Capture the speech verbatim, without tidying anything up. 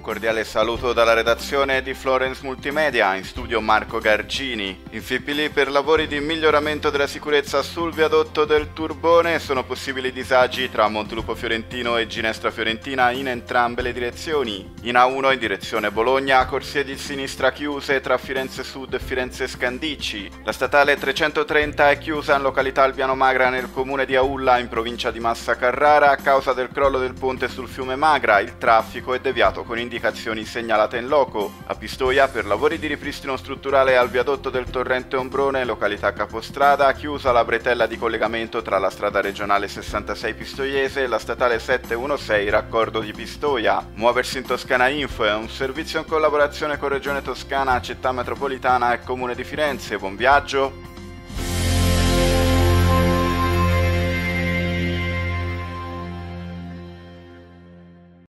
cordiale saluto dalla redazione di Florence Multimedia, in studio Marco Gargini. In Fipili per lavori di miglioramento della sicurezza sul viadotto del Turbone sono possibili disagi tra Montelupo Fiorentino e Ginestra Fiorentina in entrambe le direzioni. In A uno in direzione Bologna, corsie di sinistra chiuse tra Firenze Sud e Firenze Scandicci. La statale trecentotrenta è chiusa in località Albiano Magra nel comune di Aulla in provincia di Massa Carrara a causa del crollo del ponte sul fiume Magra. Il traffico è deviato con indicazioni segnalate in loco. A Pistoia, per lavori di ripristino strutturale al viadotto del Torrente Ombrone, località Capostrada, chiusa la bretella di collegamento tra la strada regionale sessantasei pistoiese e la statale settecentosettantasei raccordo di Pistoia. Muoversi in Toscana Info è un servizio in collaborazione con Regione Toscana, Città Metropolitana e Comune di Firenze. Buon viaggio!